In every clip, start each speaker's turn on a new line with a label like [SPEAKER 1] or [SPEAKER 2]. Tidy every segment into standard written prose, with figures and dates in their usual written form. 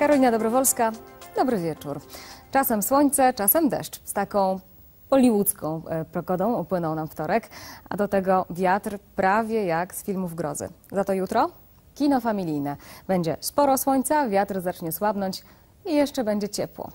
[SPEAKER 1] Karolina Dobrowolska, dobry wieczór. Czasem słońce, czasem deszcz. Z taką hollywoodzką pogodą upłynął nam wtorek, a do tego wiatr prawie jak z filmów grozy. Za to jutro kino familijne. Będzie sporo słońca, wiatr zacznie słabnąć i jeszcze będzie ciepło.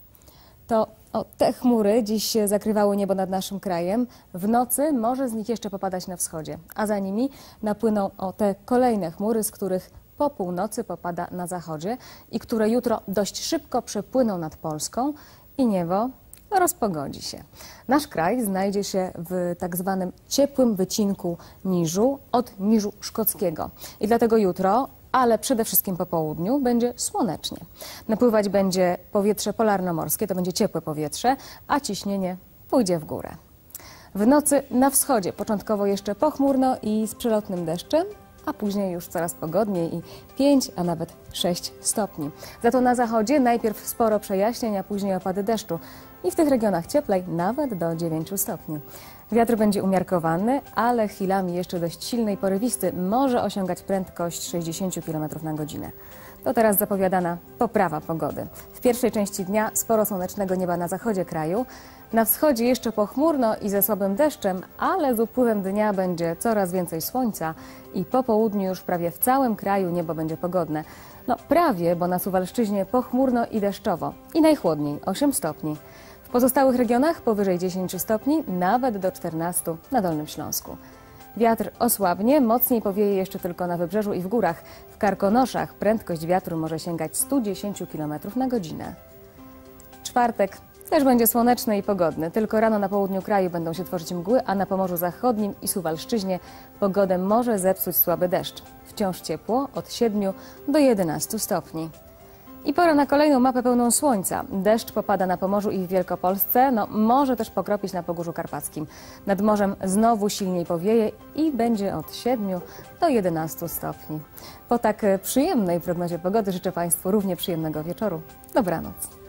[SPEAKER 1] To te chmury dziś zakrywały niebo nad naszym krajem. W nocy może z nich jeszcze popadać na wschodzie, a za nimi napłyną te kolejne chmury, z których po północy popada na zachodzie i które jutro dość szybko przepłyną nad Polską i niebo rozpogodzi się. Nasz kraj znajdzie się w tak zwanym ciepłym wycinku niżu od niżu szkockiego. I dlatego jutro, ale przede wszystkim po południu, będzie słonecznie. Napływać będzie powietrze polarnomorskie, to będzie ciepłe powietrze, a ciśnienie pójdzie w górę. W nocy na wschodzie początkowo jeszcze pochmurno i z przelotnym deszczem, a później już coraz pogodniej i 5, a nawet 6 stopni. Za to na zachodzie najpierw sporo przejaśnień, a później opady deszczu. I w tych regionach cieplej nawet do 9 stopni. Wiatr będzie umiarkowany, ale chwilami jeszcze dość silny i porywisty. Może osiągać prędkość 60 km na godzinę. To teraz zapowiadana poprawa pogody. W pierwszej części dnia sporo słonecznego nieba na zachodzie kraju. Na wschodzie jeszcze pochmurno i ze słabym deszczem, ale z upływem dnia będzie coraz więcej słońca i po południu już prawie w całym kraju niebo będzie pogodne. No prawie, bo na Suwalszczyźnie pochmurno i deszczowo. I najchłodniej 8 stopni. W pozostałych regionach powyżej 10 stopni, nawet do 14 na Dolnym Śląsku. Wiatr osłabnie, mocniej powieje jeszcze tylko na wybrzeżu i w górach. W Karkonoszach prędkość wiatru może sięgać 110 km na godzinę. Czwartek też będzie słoneczny i pogodny. Tylko rano na południu kraju będą się tworzyć mgły, a na Pomorzu Zachodnim i Suwalszczyźnie pogodę może zepsuć słaby deszcz. Wciąż ciepło od 7 do 11 stopni. I pora na kolejną mapę pełną słońca. Deszcz popada na Pomorzu i w Wielkopolsce, może też pokropić na Pogórzu Karpackim. Nad morzem znowu silniej powieje i będzie od 7 do 11 stopni. Po tak przyjemnej prognozie pogody życzę Państwu równie przyjemnego wieczoru. Dobranoc.